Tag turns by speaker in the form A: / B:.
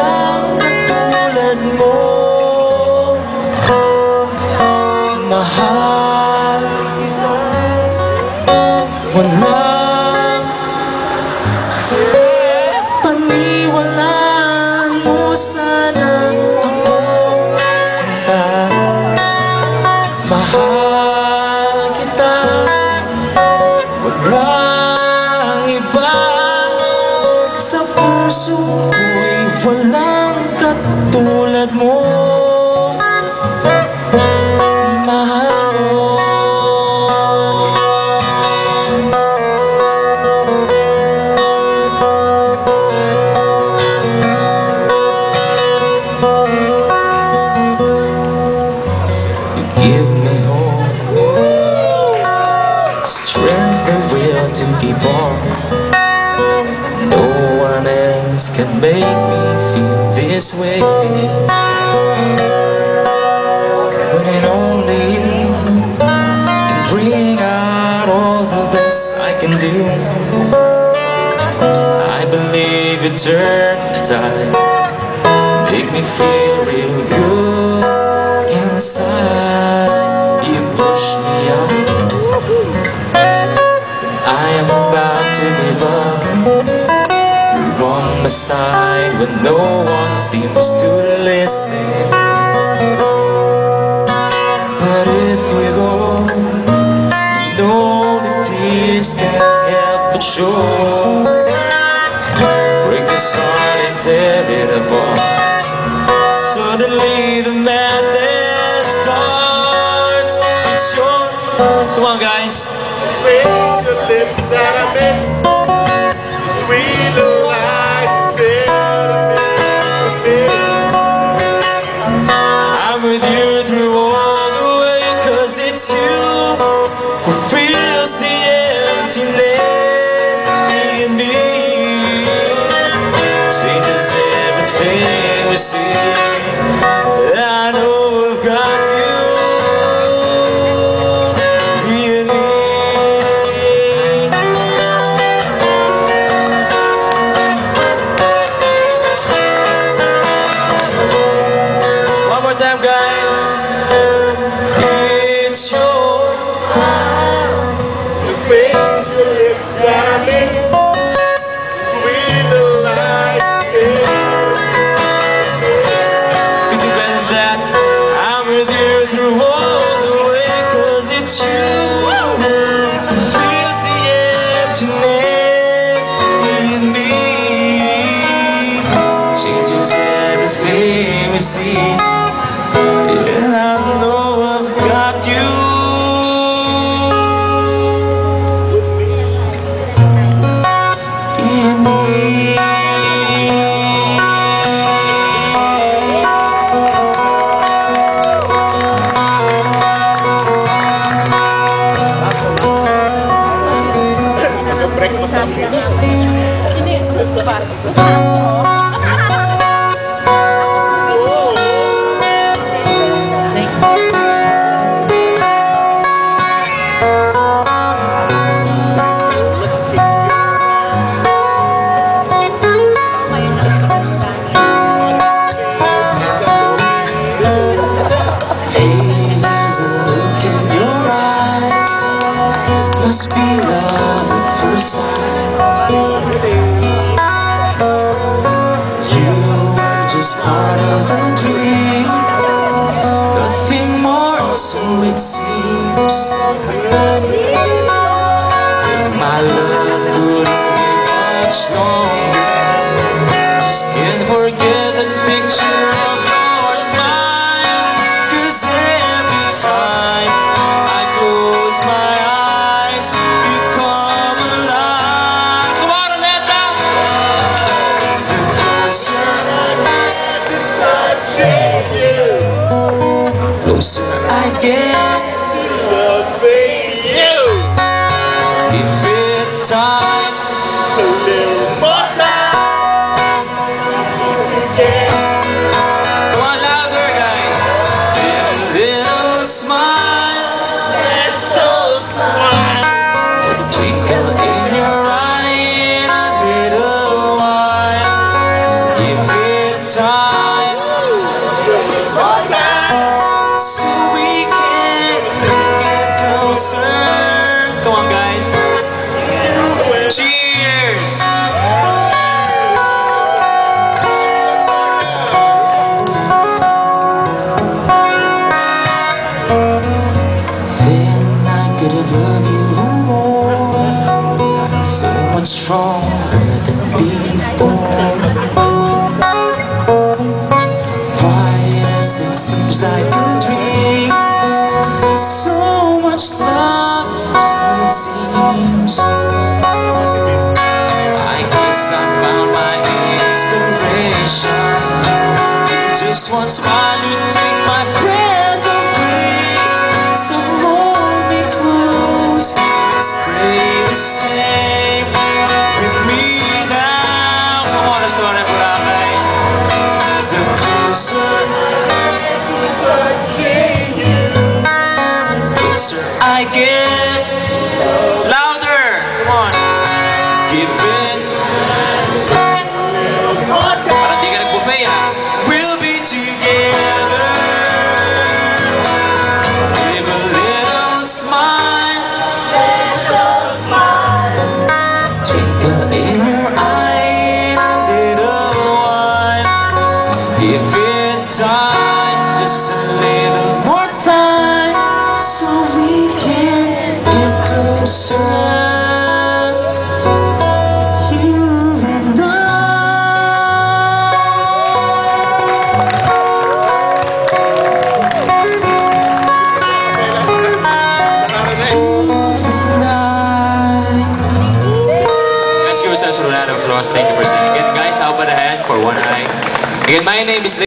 A: walang katulad mo. Mahal, walang paniwalaan mo sana ako sinta. Mahal kita, walang iba. Sa puso ko'y walang katulad mo. Mahal ko. You give me hope, strength and will to keep on. No one else can make me feel this way, when it only you can bring out all the best I can do. I believe you turn the tide, make me feel real good inside. You push me up, I am about to give up. You're on my side when no one seems to listen. But if we go, no, the tears can't help but show. Break this heart and tear it apart. Suddenly the madness starts. It's your... Come on, guys.
B: Raise your lips that I miss. Sweet little lies instead of me.
A: I'm with you through all the way, 'cause it's you who fills the emptiness in me. Changes everything we see. I know I've got you in me. One more time, guys. It's yours.
B: Raise your lips that I miss. Sweet little lies instead
A: Could do better than that. I'm with you through all the way, 'cause it's you who fills the emptiness in me. Changes everything we see. Yeah, I know I've got you in me.
B: Breakfast lang dito.
A: Hey, there's a look in your eyes, must be love at first sight. You were just part of the dream, nothing more, so it seems. My love couldn't be much longer. Just can't forget that picture of your smile, 'cause every time I close my eyes, you come alive. Come on, Aneta! The closer I get,
B: Loving you.
A: give it time.
B: A little more time.
A: Come on, louder, guys. And a little smile,
B: Special smile.
A: twinkle in your eye in a little while. Give it time. time, so we can get closer. Come on, guys. Cheers! Then I could have loved you more, so much stronger than before. Why is it seems like a dream? So much love, so it seems. I guess I found my inspiration. Just one smile, you take my breath away. So hold me close, let's pray the same with me now. Come on, Astoria Boracay. The closer I get, louder, come on, give it. Parang di ka nag-buffet ha. We'll be together. Give a little smile, twinkle in your eye, a little while. Give it time, just a little more time, so we can get closer. You and I. Let's give ourselves a round of applause. Thank you for singing. Again, guys, how about a hand for one eye? Again, my name is